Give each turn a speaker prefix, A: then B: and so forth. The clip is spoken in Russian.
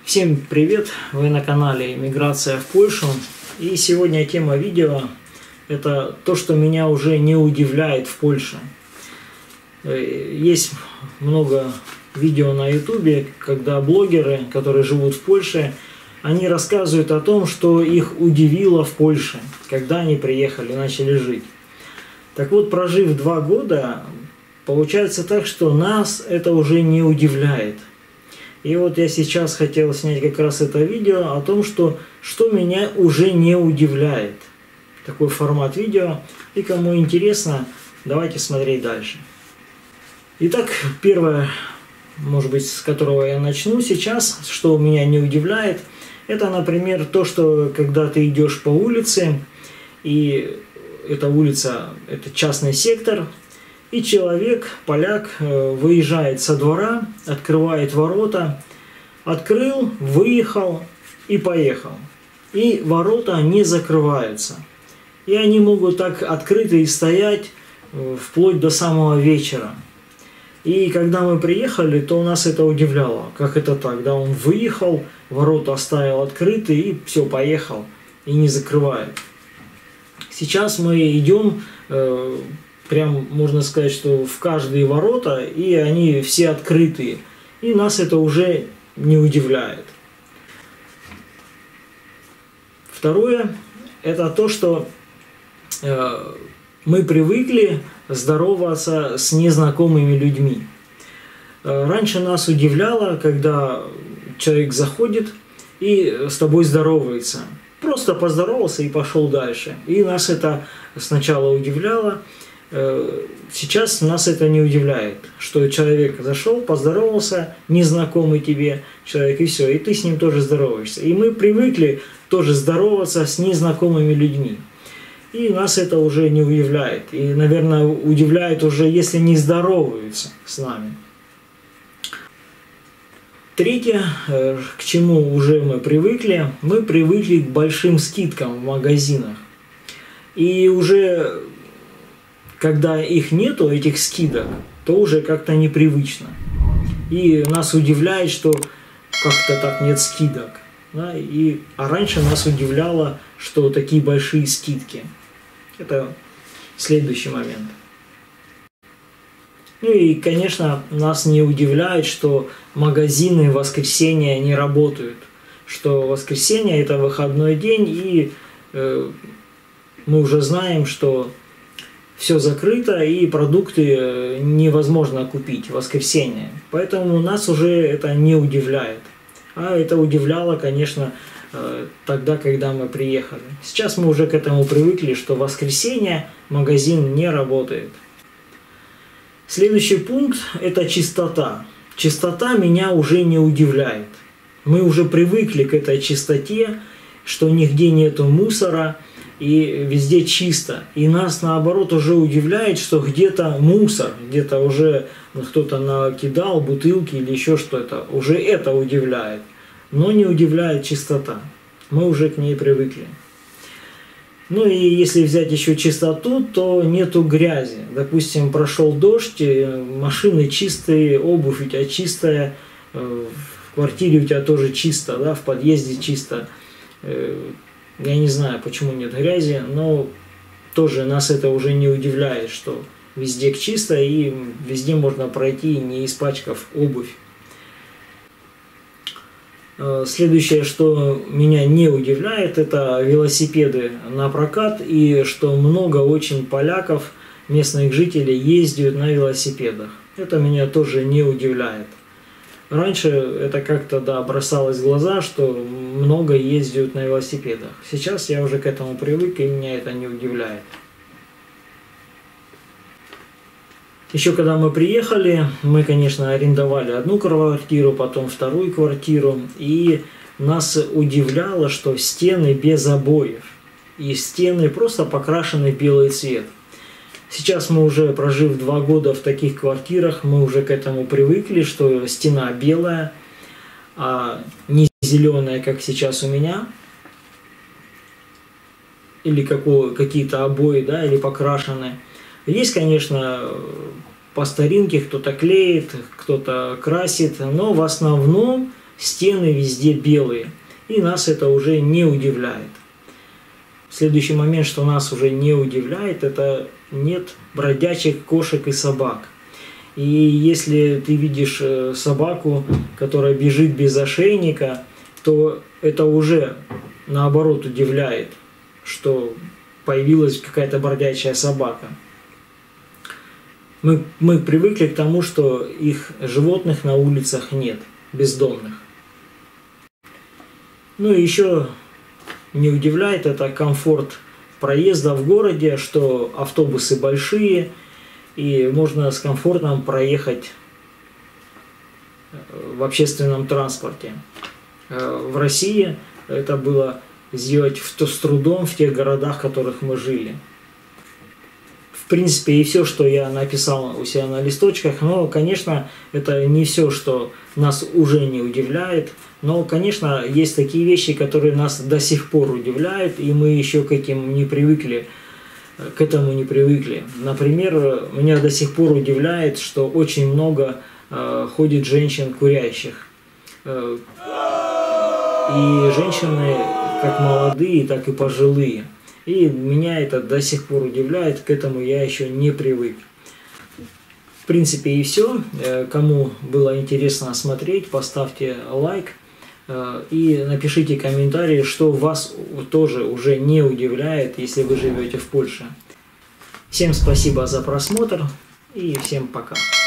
A: Всем привет! Вы на канале Миграция в Польшу. И сегодня тема видео — это то, что меня уже не удивляет в Польше. Есть много видео на ютубе, когда блогеры, которые живут в Польше, они рассказывают о том, что их удивило в Польше, когда они приехали, начали жить. Так вот, прожив 2 года, получается так, что нас это уже не удивляет. И вот я сейчас хотел снять как раз это видео о том, что меня уже не удивляет. Такой формат видео. И кому интересно, давайте смотреть дальше. Итак, первое, может быть, с которого я начну сейчас, что меня не удивляет, это, например, то, что когда ты идешь по улице, и эта улица, это частный сектор, и человек, поляк, выезжает со двора, открывает ворота, открыл, выехал и поехал. И ворота не закрываются. И они могут так открыты и стоять вплоть до самого вечера. И когда мы приехали, то нас это удивляло. Как это так? Да, он выехал, ворота оставил открыты и все, поехал. И не закрывает. Сейчас мы идем... Прям можно сказать, что в каждые ворота, и они все открытые. И нас это уже не удивляет. Второе, это то, что мы привыкли здороваться с незнакомыми людьми. Раньше нас удивляло, когда человек заходит и с тобой здоровается. Просто поздоровался и пошел дальше. И нас это сначала удивляло. Сейчас нас это не удивляет, что человек зашел, поздоровался, незнакомый тебе человек, и все, и ты с ним тоже здороваешься. И мы привыкли тоже здороваться с незнакомыми людьми. И нас это уже не удивляет. И, наверное, удивляет уже, если не здороваются с нами. Третье, к чему уже мы привыкли к большим скидкам в магазинах. И уже... Когда их нету, этих скидок, то уже как-то непривычно. И нас удивляет, что как-то так нет скидок. Да? А раньше нас удивляло, что такие большие скидки. Это следующий момент. Ну и, конечно, нас не удивляет, что магазины в воскресенье не работают. Что воскресенье — это выходной день, и мы уже знаем, что... все закрыто, и продукты невозможно купить в воскресенье. Поэтому нас уже это не удивляет. А это удивляло, конечно, тогда, когда мы приехали. Сейчас мы уже к этому привыкли, что в воскресенье магазин не работает. Следующий пункт – это чистота. Чистота меня уже не удивляет. Мы уже привыкли к этой чистоте, что нигде нету мусора, и везде чисто. И нас, наоборот, уже удивляет, что где-то мусор, где-то уже кто-то накидал бутылки или еще что-то. Уже это удивляет. Но не удивляет чистота. Мы уже к ней привыкли. Ну и если взять еще чистоту, то нету грязи. Допустим, прошел дождь, машины чистые, обувь у тебя чистая, в квартире у тебя тоже чисто, да, в подъезде чисто. Я не знаю, почему нет грязи, но тоже нас это уже не удивляет, что везде чисто и везде можно пройти, не испачкав обувь. Следующее, что меня не удивляет, это велосипеды на прокат, и что много очень поляков, местных жителей, ездят на велосипедах. Это меня тоже не удивляет. Раньше это как-то, да, бросалось в глаза, что много ездят на велосипедах. Сейчас я уже к этому привык, и меня это не удивляет. Еще когда мы приехали, мы, конечно, арендовали одну квартиру, потом вторую квартиру, и нас удивляло, что стены без обоев, и стены просто покрашены в белый цвет. Сейчас мы уже, прожив 2 года в таких квартирах, мы уже к этому привыкли, что стена белая, а не зеленая, как сейчас у меня. Или какие-то обои, да, или покрашены. Есть, конечно, по старинке кто-то клеит, кто-то красит, но в основном стены везде белые. И нас это уже не удивляет. Следующий момент, что нас уже не удивляет, это нет бродячих кошек и собак. И если ты видишь собаку, которая бежит без ошейника, то это уже наоборот удивляет, что появилась какая-то бродячая собака. Мы привыкли к тому, что их животных на улицах нет, бездомных. Ну и еще не удивляет это комфорт проезда в городе, что автобусы большие, и можно с комфортом проехать в общественном транспорте. В России это было сделать с трудом в тех городах, в которых мы жили. В принципе, и все, что я написал у себя на листочках, но, конечно, это не все, что нас уже не удивляет. Но, конечно, есть такие вещи, которые нас до сих пор удивляют, и мы еще к этому не привыкли. Например, меня до сих пор удивляет, что очень много ходит женщин курящих. И женщины как молодые, так и пожилые. И меня это до сих пор удивляет, к этому я еще не привык. В принципе и все. Кому было интересно смотреть, поставьте лайк. И напишите комментарии, что вас тоже уже не удивляет, если вы живете в Польше. Всем спасибо за просмотр и всем пока.